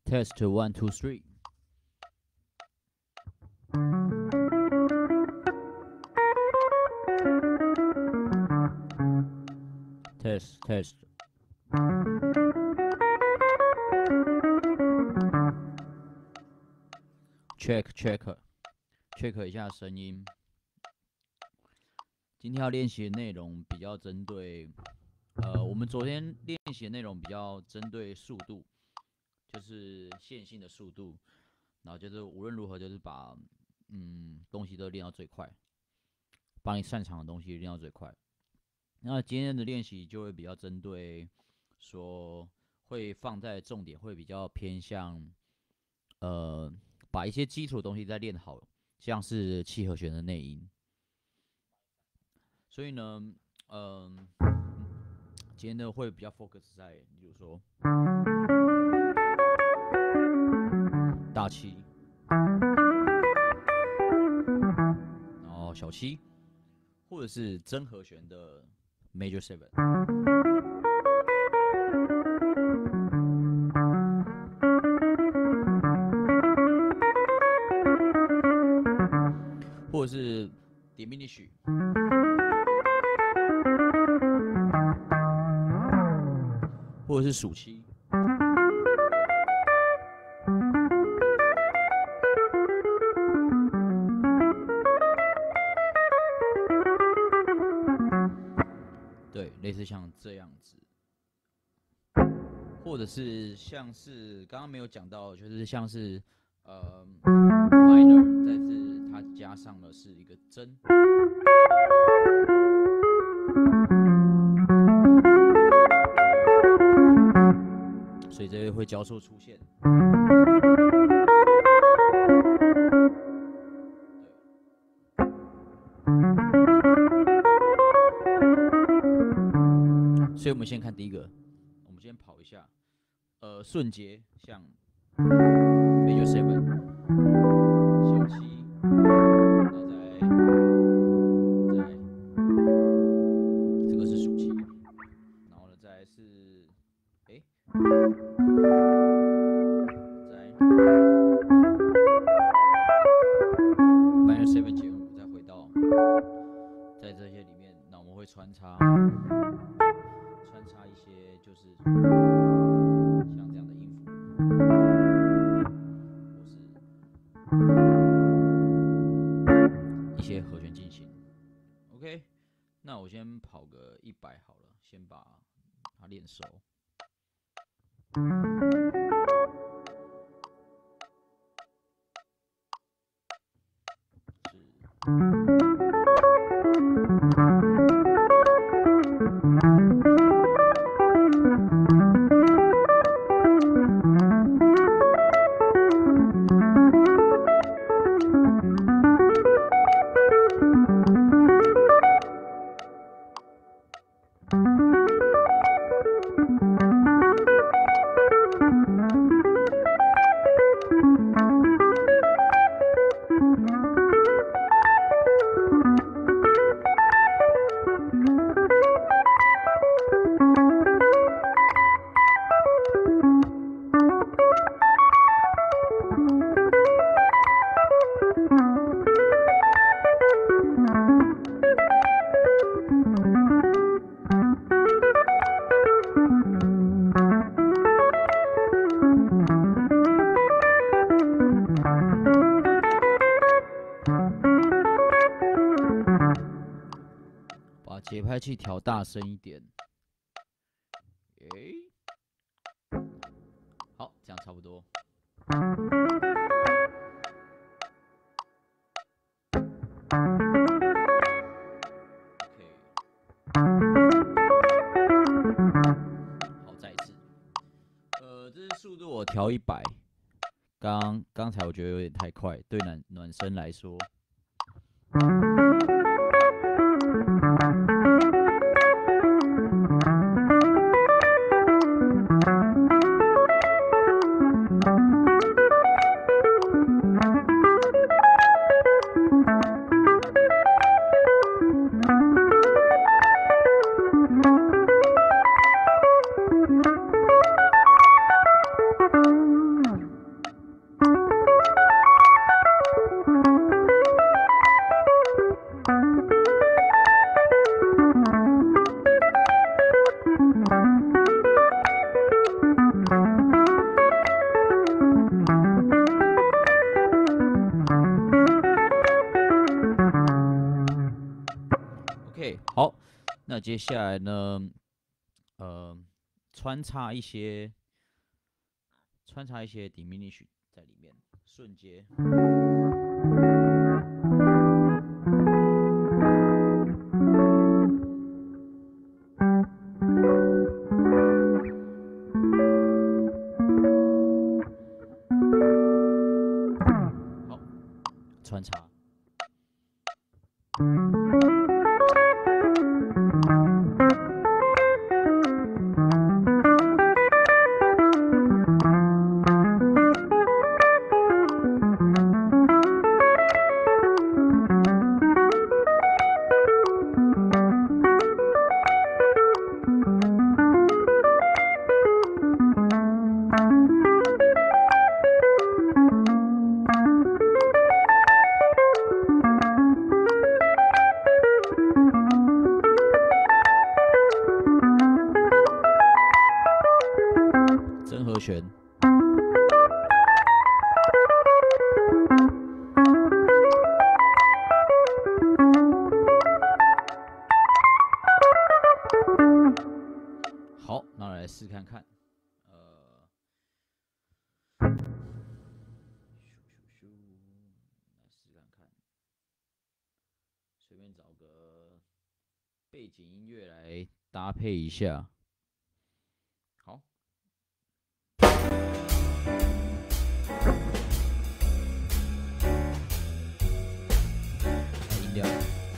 Test 1 2 3. Test test. check 一下声音。今天要练习的内容比较针对，我们昨天练习的内容比较针对速度，就是线性的速度，然后就是无论如何就是把东西都练到最快，把你擅长的东西练到最快。那今天的练习就会比较针对，说会放在重点会比较偏向，把一些基础的东西再练好，像是七和弦的内音。所以呢，今天呢会比较 focus 在，比如说大七，然后小七，或者是真和弦的 Major Seven， 或者是 Diminish， 或者是属七。对，类似像这样子，或者是像是刚刚没有讲到，就是像是minor， 但是它加上了是一个真，所以这个会交错出现。所以我们先看第一个，我们先跑一下，顺节像 Major Seven， 小七，然后再这个是属七，然后呢再来是再 Minor Seven 减5，再回到在这些里面，那我们会穿插一些就是像这样的音符，或是一些和弦进行。OK， 那我先跑个100好了，先把它练熟。节拍器调大声一点，好，这样差不多。好，再一次。这是速度我调100，刚才我觉得有点太快，对暖身来说。 那接下来呢，穿插一些 diminish 在里面，瞬接。好，穿插。真和弦。好，那来试看看。来试看看，随便找个背景音乐来搭配一下。好。音调。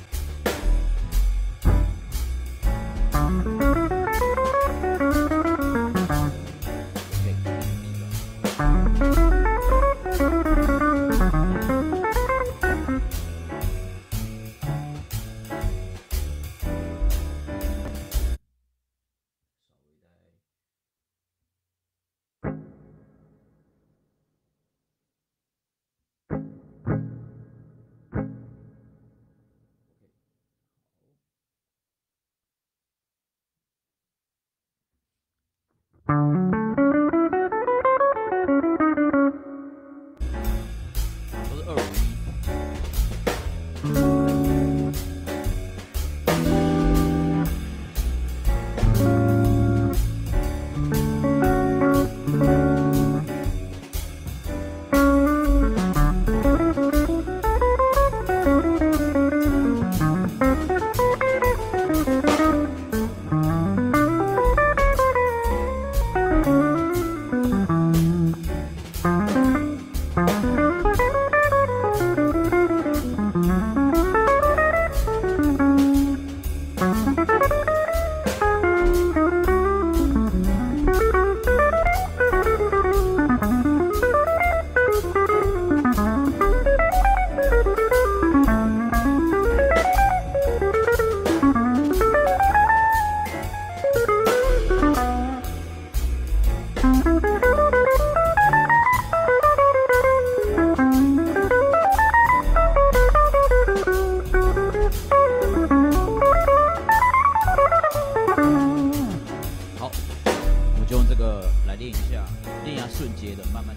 瞬间的，慢慢。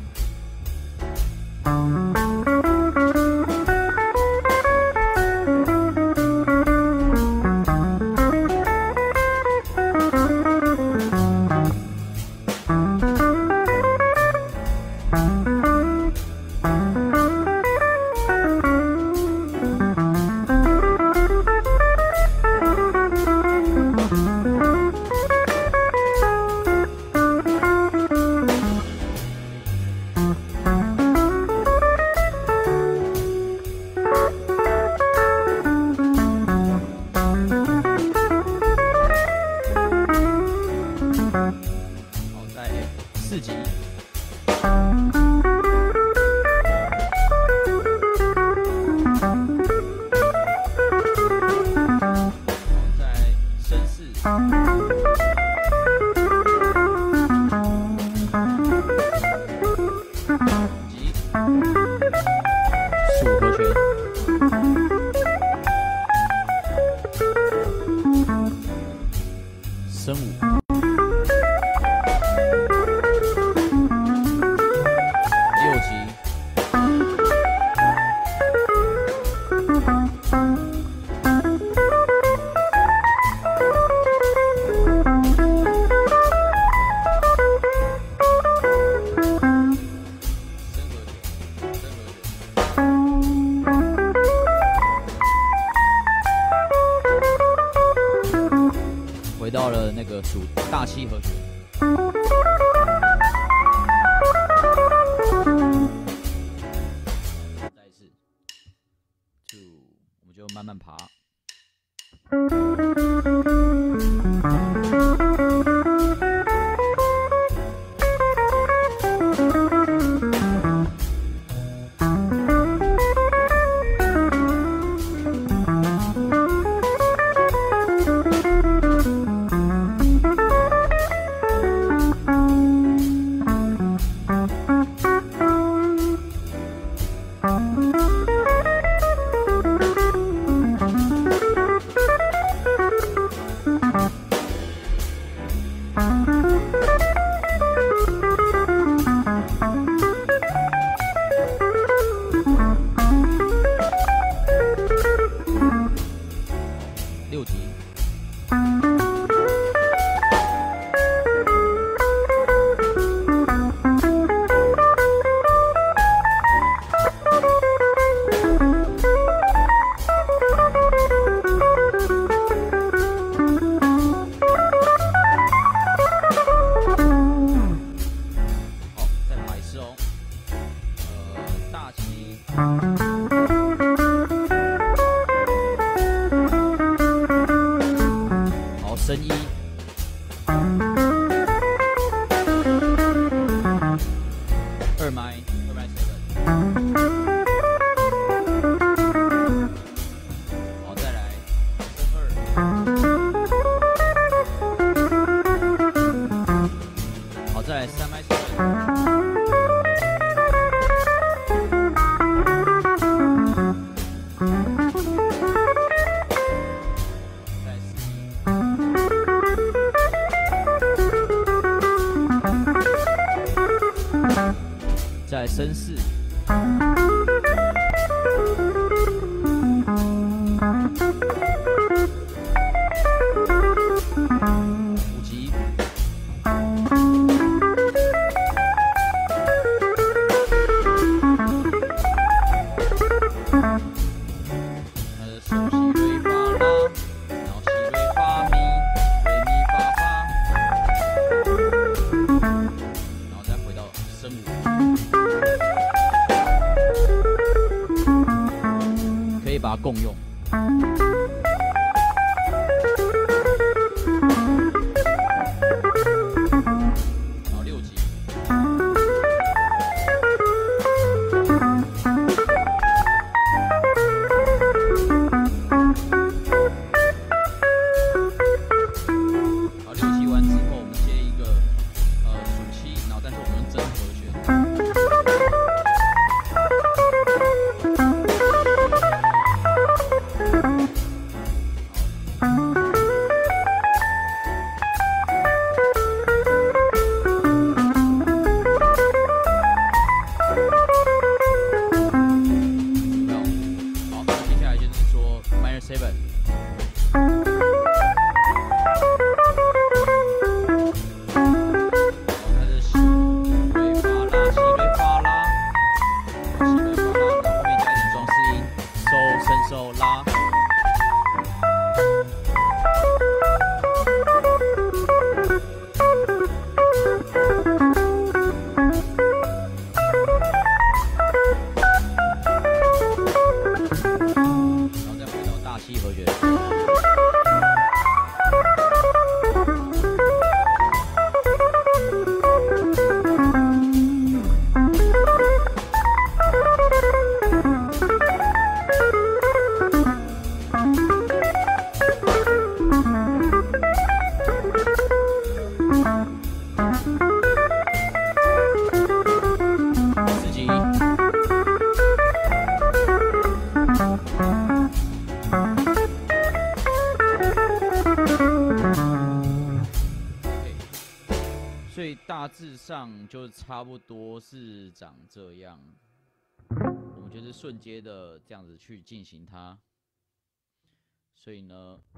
升五， 好，升一。二麦 7。好，再来升二。好，再来3麦7。再升4。5级。手西瑞发拉，然后西瑞发咪，瑞咪发发，然后再回到升5，可以把它共用。然后6级。所以大致上就差不多是长这样，我们就是瞬间的这样子去进行它。所以呢，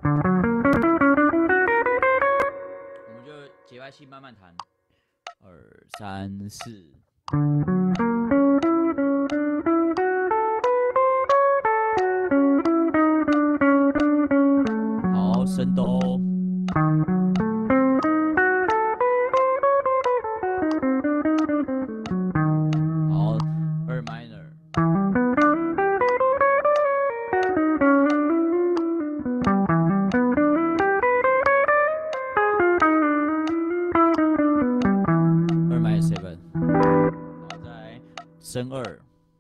我们就节拍器慢慢弹，2、3、4。好，升哆。好，2 minor。2 minor 7。然后再升2。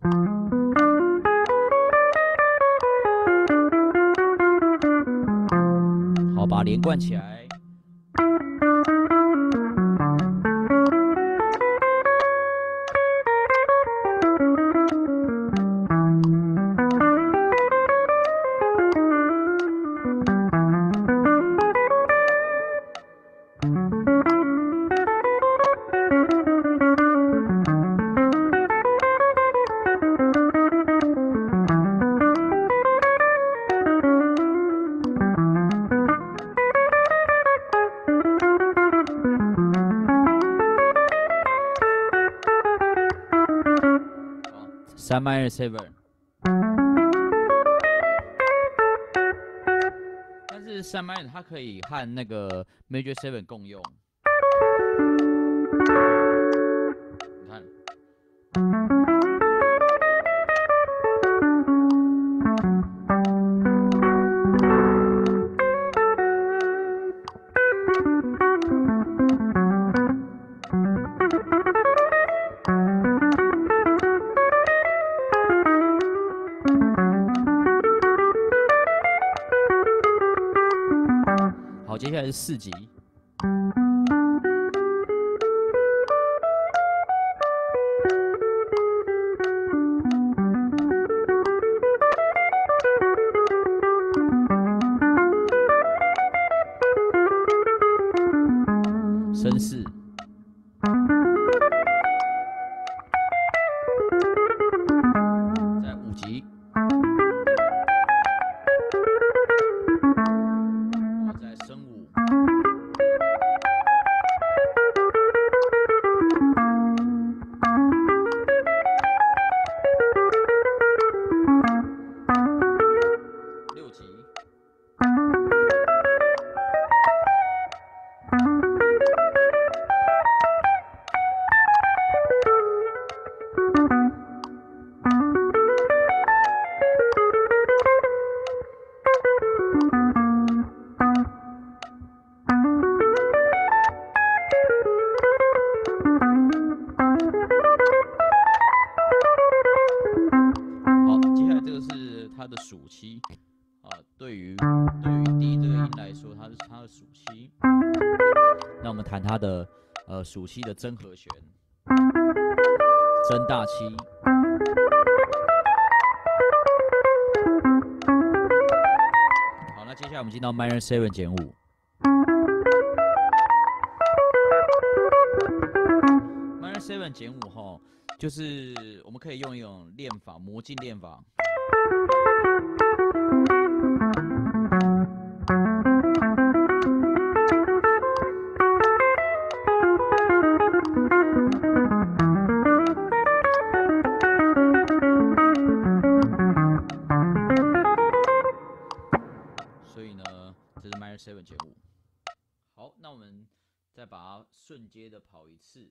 好，把它连贯起来。3 minor 7，但是3 minor 它可以和那个 major 7共用。你看， 来是4级。升4，在5级，然后再升5，6级。它的属七啊，对于D 这个音来说，它是它的属七。那我们弹它的属七的真和弦，真大七。好，那接下来我们进到 minor 7减5。minor 7减5哈，就是我们可以用一种练法，魔镜练法。所以呢，这是 minor 7减5。好，那我们再把它瞬接的跑一次。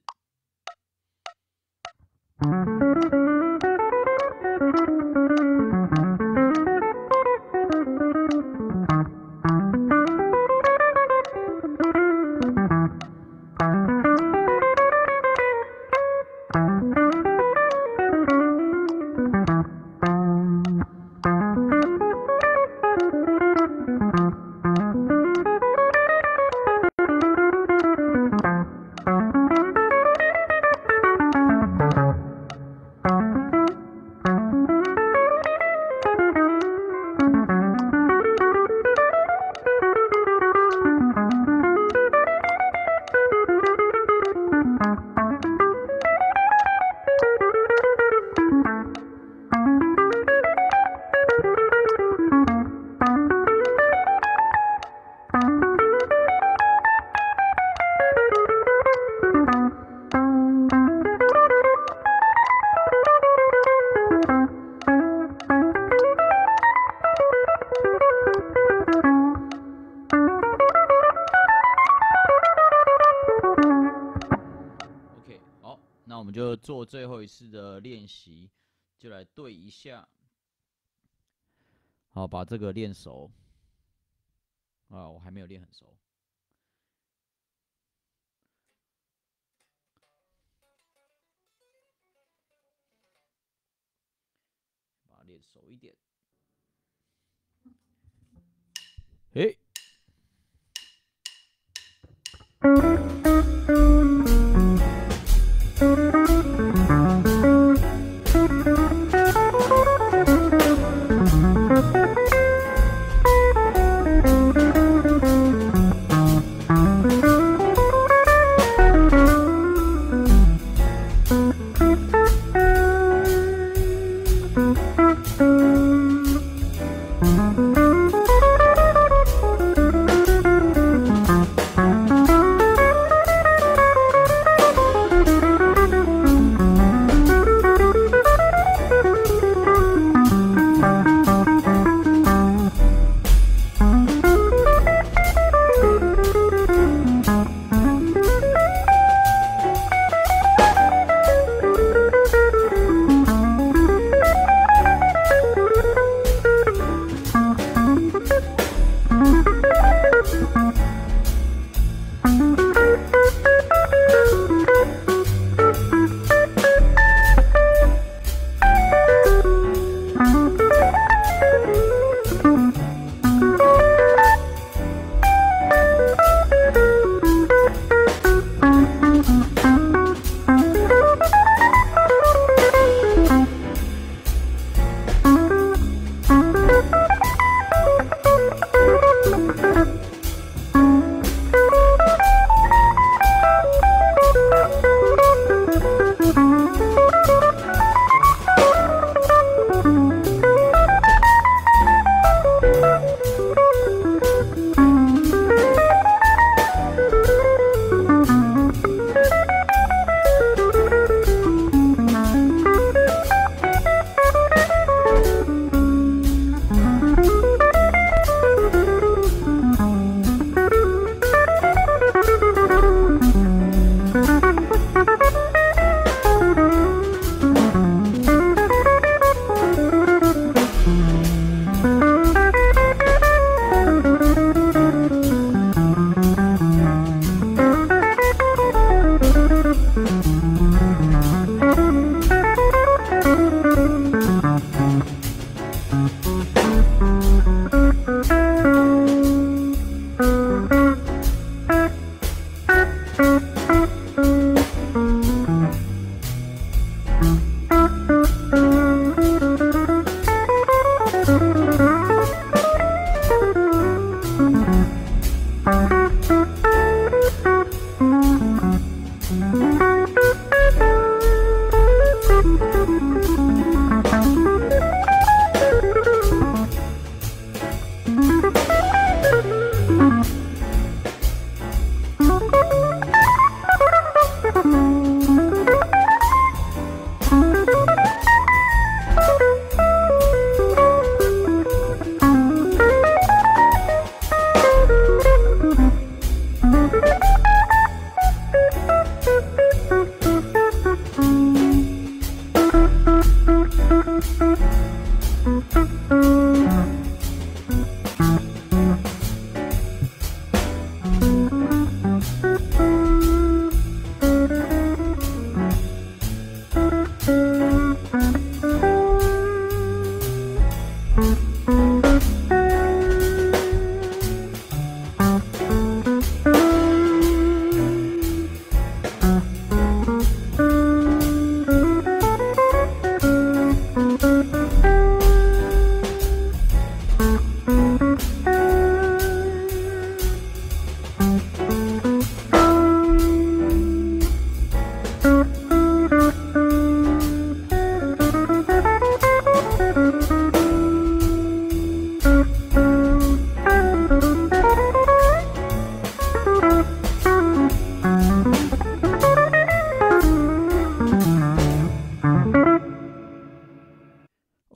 那我们就做最后一次的练习，就来对一下。好，把这个练熟。啊，我还没有练很熟。把它练熟一点。诶。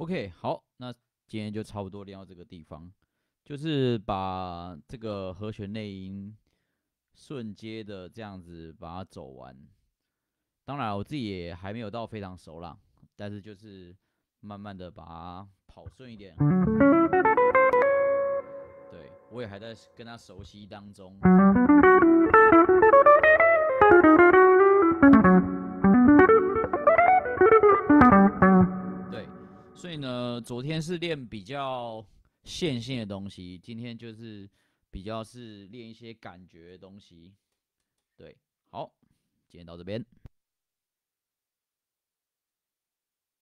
OK， 好，那今天就差不多练到这个地方，就是把这个和弦内音顺接的这样子把它走完。当然，我自己也还没有到非常熟啦，但是就是慢慢的把它跑顺一点。对，我也还在跟它熟悉当中。对，所以呢，昨天是练比较线性的东西，今天就是比较是练一些感觉的东西。对，好，今天到这边。